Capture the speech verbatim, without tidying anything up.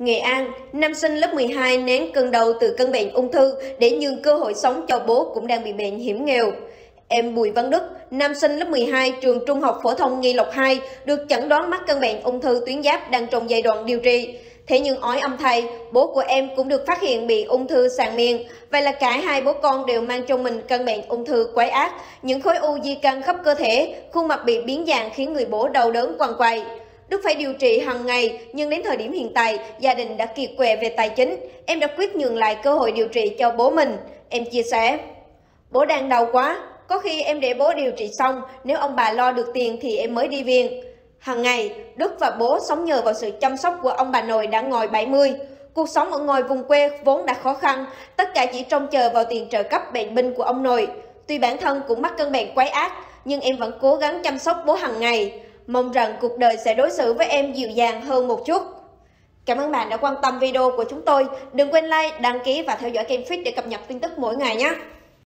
Nghệ An, nam sinh lớp mười hai nén cơn đau từ căn bệnh ung thư để nhường cơ hội sống cho bố cũng đang bị bệnh hiểm nghèo. Em Bùi Văn Đức, nam sinh lớp mười hai trường Trung học phổ thông Nghi Lộc hai, được chẩn đoán mắc căn bệnh ung thư tuyến giáp đang trong giai đoạn điều trị. Thế nhưng ói âm thay, bố của em cũng được phát hiện bị ung thư sàn miệng. Vậy là cả hai bố con đều mang trong mình căn bệnh ung thư quái ác, những khối u di căn khắp cơ thể, khuôn mặt bị biến dạng khiến người bố đau đớn quằn quại. Đức phải điều trị hàng ngày, nhưng đến thời điểm hiện tại, gia đình đã kiệt quệ về tài chính. Em đã quyết nhường lại cơ hội điều trị cho bố mình. Em chia sẻ, bố đang đau quá, có khi em để bố điều trị xong, nếu ông bà lo được tiền thì em mới đi viện. Hàng ngày, Đức và bố sống nhờ vào sự chăm sóc của ông bà nội đã ngồi bảy mươi. Cuộc sống ở ngoài vùng quê vốn đã khó khăn, tất cả chỉ trông chờ vào tiền trợ cấp bệnh binh của ông nội. Tuy bản thân cũng mắc căn bệnh quái ác, nhưng em vẫn cố gắng chăm sóc bố hàng ngày. Mong rằng cuộc đời sẽ đối xử với em dịu dàng hơn một chút. Cảm ơn bạn đã quan tâm video của chúng tôi. Đừng quên like, đăng ký và theo dõi kênh Fit để cập nhật tin tức mỗi ngày nhé.